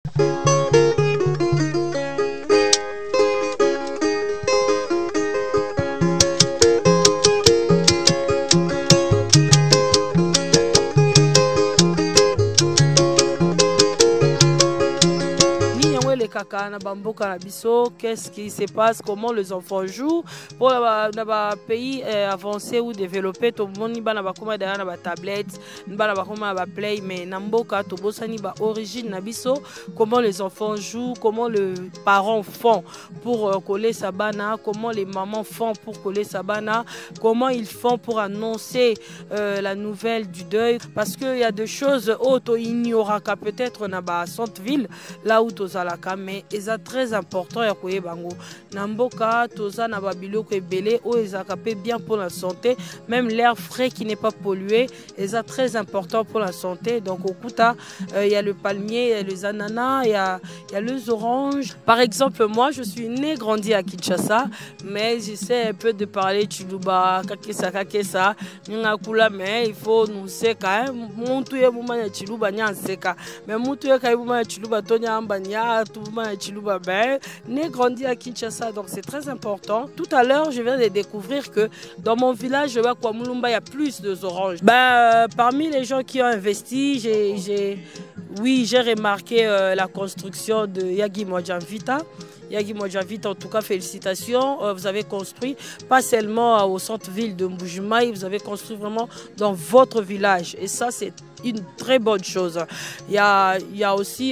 Qu'est-ce qui se passe, comment les enfants jouent pour les pays avancés ou développés. Tout le monde a des tablettes, des play, mais namboka to bosani ba origine nabiso, comment les enfants jouent, comment les parents font pour coller sabana, comment les mamans font pour coller sabana, comment ils font pour annoncer la nouvelle du deuil, parce qu'il y a des choses auto ignoraka peut-être na ba centre-ville là où tozalaka, mais c'est très important ya koyebango namboka toza na ba biloko ebele o ezakapé bien pour la santé, même l'air frais qui n'est pas pollué, c'est très important pour la santé. Donc au Kuta, il y a le palmier, il y a les ananas, il y a les oranges. Par exemple, moi je suis née, grandi à Kinshasa, mais j'essaie un peu de parler Chiluba, kakesa, nyangakula, mais il faut nous seka, montuye mumanya Chiluba nyanseka, mais montuye kaibuma Chiluba tonya ambanya, tubuma Chiluba ben, né, grandi à Kinshasa, donc c'est très important. Tout à l'heure, je viens de découvrir que dans mon village, il y a plus d'oranges. Parmi les gens qui ont investi, j'ai remarqué la construction de Yagi Mojavita. Yagi Mojavita, en tout cas, félicitations. Vous avez construit pas seulement au centre-ville de Mbujimaï, vous avez construit vraiment dans votre village. Et ça, c'est une très bonne chose. Il y a aussi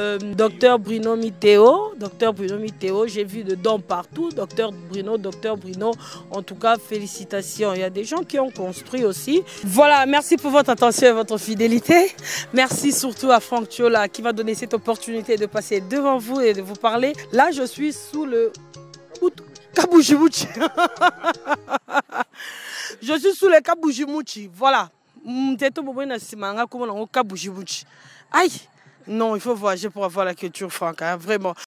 Dr Bruno Miteo. Dr Bruno Miteo, j'ai vu de dons partout. Dr Bruno, en tout cas, félicitations. Il y a des gens qui ont construit aussi. Voilà, merci pour votre attention et votre fidélité. Merci surtout à Franck Thiola qui m'a donné cette opportunité de passer devant vous et de vous parler. Là, je suis sous le Kabujimuchi. Je suis sous le Kabujimuchi. Voilà. Aïe, non, il faut voyager pour avoir la culture franque, hein, vraiment.